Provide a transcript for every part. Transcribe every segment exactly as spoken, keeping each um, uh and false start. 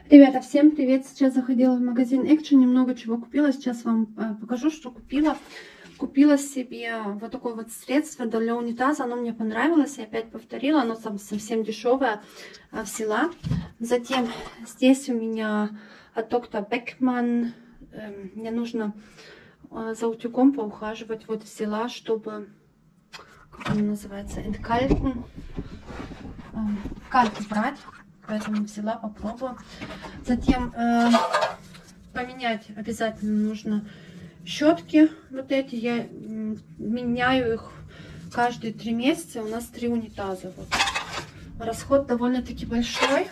Ребята, всем привет! Сейчас заходила в магазин Action, немного чего купила. Сейчас вам покажу, что купила. Купила себе вот такое вот средство для унитаза. Оно мне понравилось. Я опять повторила. Оно там совсем дешевое. Взяла. Затем здесь у меня от доктор Beckmann. Мне нужно за утюгом поухаживать. Вот взяла, чтобы, как оно называется, энткальтен. Кальт брать. Поэтому взяла, попробую. Затем э, поменять обязательно нужно щетки. Вот эти я э, меняю их каждые три месяца. У нас три унитаза. Вот. Расход довольно-таки большой.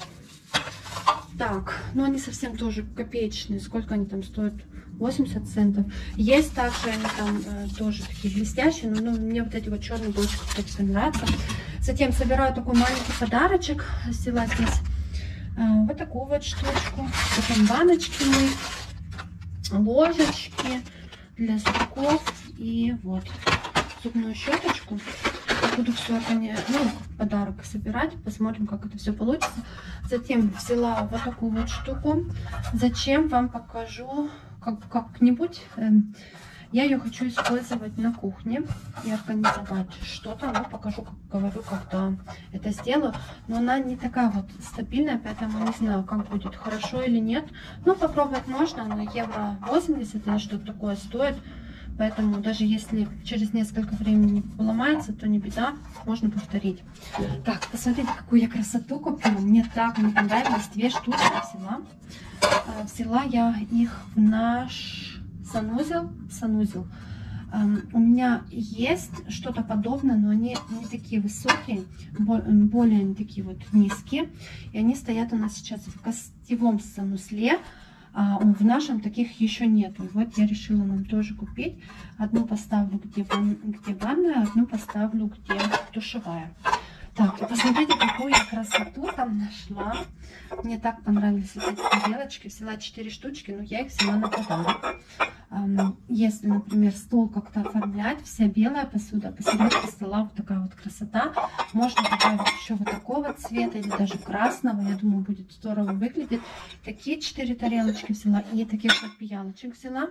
Так, но они совсем тоже копеечные. Сколько они там стоят? восемьдесят центов. Есть также они там э, тоже такие блестящие, но ну, мне вот эти вот черные блочки, кстати, нравятся. Затем собираю такой маленький подарочек. Взяла здесь э, вот такую вот штучку. Потом баночки мы, ложечки для зубков и вот зубную щеточку. Буду все это не, ну, подарок собирать. Посмотрим, как это все получится. Затем взяла вот такую вот штуку. Зачем вам покажу как-нибудь. Эм, я ее хочу использовать на кухне и организовать что-то. Ну, покажу, как говорю, когда это сделаю. Но она не такая вот стабильная, поэтому не знаю, как будет, хорошо или нет. Но попробовать можно. Она евро восемьдесят или что-то такое стоит. Поэтому даже если через несколько времени поломается, то не беда, можно повторить. Так, посмотрите, какую я красоту купила. Мне так не понравилось. Две штуки взяла. Взяла я их в наш санузел. санузел. У меня есть что-то подобное, но они не такие высокие, более они такие вот низкие. И они стоят у нас сейчас в гостевом санузле. А в нашем таких еще нету. Вот я решила нам тоже купить. Одну поставлю, где, ван... где ванная, одну поставлю, где душевая. Так, и посмотрите, какую я красоту там нашла. Мне так понравились эти тарелочки. Взяла четыре штучки, но я их взяла на подарок. Если, например, стол как-то оформлять, вся белая посуда, посередине стола вот такая вот красота. Можно добавить еще вот такого цвета или даже красного. Я думаю, будет здорово выглядеть. Такие четыре тарелочки взяла и таких вот пиалочек взяла.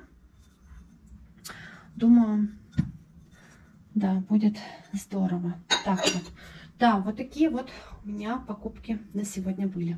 Думаю, да, будет здорово. Так вот. Да, вот такие вот у меня покупки на сегодня были.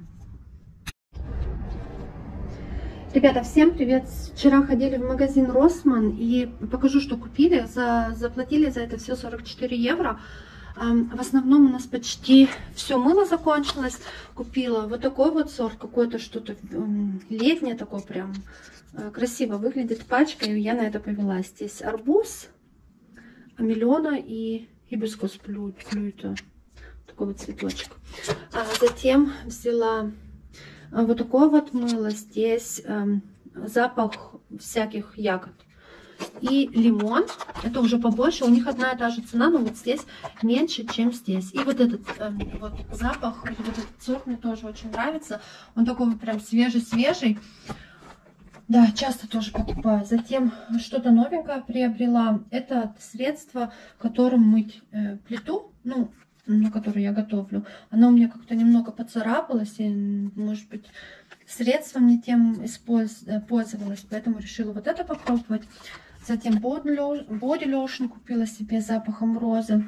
Ребята, всем привет! Вчера ходили в магазин Rossmann и покажу, что купили. За, заплатили за это все сорок четыре евро. В основном у нас почти все мыло закончилось. Купила вот такой вот сорт, какое-то что-то летнее, такое прям красиво выглядит пачка. И я на это повелась. Здесь арбуз, амелиона и хибискус флюита. Такой вот цветочек. А затем взяла вот такое вот мыло. Здесь э, запах всяких ягод. И лимон. Это уже побольше. У них одна и та же цена, но вот здесь меньше, чем здесь. И вот этот э, вот запах, вот этот сорт мне тоже очень нравится. Он такой вот прям свежий-свежий. Да, часто тоже покупаю. Затем что-то новенькое приобрела. Это средство, которым мыть э, плиту. Ну, на которую я готовлю. Она у меня как-то немного поцарапалась. И, может быть, средством не тем пользовалась. Поэтому решила вот это попробовать. Затем body lotion купила себе с запахом розы.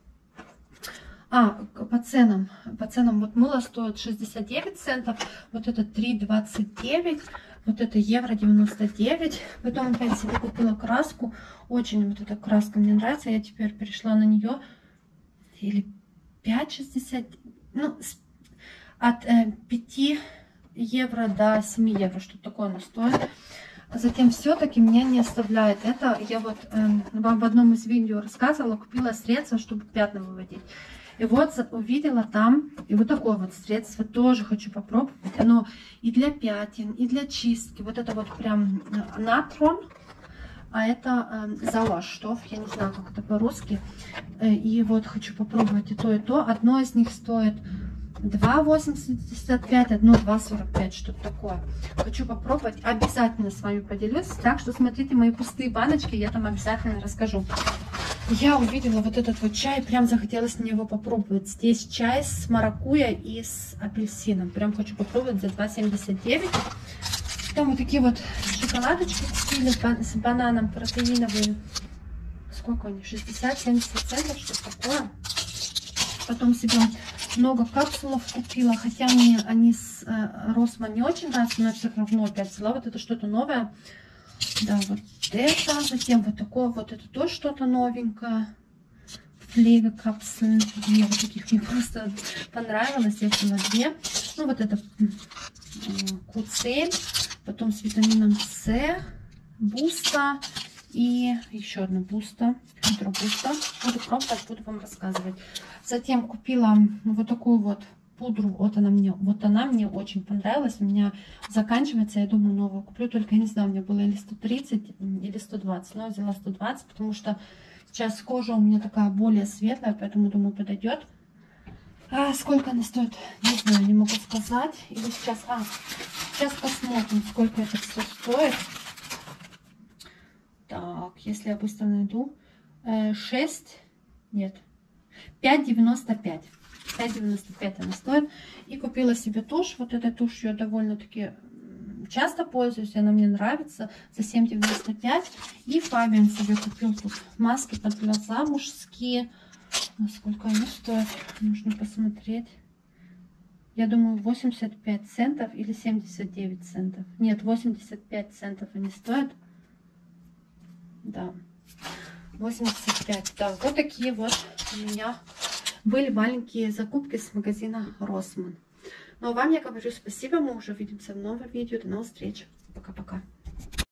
А, по ценам. По ценам вот мыло стоит шестьдесят девять центов. Вот это три двадцать девять. Вот это евро девяносто девять. Потом опять себе купила краску. Очень вот эта краска мне нравится. Я теперь перешла на нее. Или пять шестьдесят, ну, от э, пяти евро до семи евро, что такое она стоит. Затем все-таки меня не оставляет это. Я вот э, вам в одном из видео рассказывала, купила средство, чтобы пятна выводить. И вот увидела там, и вот такое вот средство тоже хочу попробовать. Оно и для пятен, и для чистки. Вот это вот прям натрон. А это э, Sauerstoff, я не знаю, как это по-русски. Э, и вот хочу попробовать и то, и то. Одно из них стоит два восемьдесят пять, одно два сорок пять, что-то такое. Хочу попробовать, обязательно с вами поделюсь. Так что смотрите мои пустые баночки, я там обязательно расскажу. Я увидела вот этот вот чай, прям захотелось мне его попробовать. Здесь чай с маракуйя и с апельсином. Прям хочу попробовать за два семьдесят девять. Там вот такие вот шоколадочки купили с бананом протеиновые. Сколько они? шестьдесят-семьдесят центов, что такое. Потом себе много капсулов купила. Хотя мне они с э, Росман не очень нравятся, но я все равно опять взяла. Вот это что-то новое. Да, вот это. Затем вот такое вот. Это тоже что-то новенькое. Флега капсулы. Две вот таких мне просто понравилось. Я взяла две. Ну вот это Куцель. Потом с витамином С. Буста. И еще одна буста. Утро буста. Буду пробовать, буду вам рассказывать. Затем купила вот такую вот пудру. Вот она мне, вот она мне очень понравилась. У меня заканчивается, я думаю, новую куплю. Только я не знаю, у меня было или сто тридцать, или сто двадцать. Но я взяла сто двадцать, потому что сейчас кожа у меня такая более светлая, поэтому, думаю, подойдет. А сколько она стоит? Не знаю, не могу сказать. Или сейчас, а, сейчас посмотрим, сколько это все стоит. Так, если я быстро найду. шесть, нет, пять девяносто пять. пять девяносто пять она стоит. И купила себе тушь. Вот этой тушью я довольно-таки часто пользуюсь. Она мне нравится. За семь девяносто пять. И Фабиан себе купил тут маски под глаза мужские. Сколько они стоят? Нужно посмотреть. Я думаю, восемьдесят пять центов или семьдесят девять центов. Нет, восемьдесят пять центов они стоят. Да, восемьдесят пять. Да, вот такие вот у меня были маленькие закупки с магазина Росман. Ну а вам я говорю спасибо. Мы уже увидимся в новом видео. До новых встреч. Пока-пока.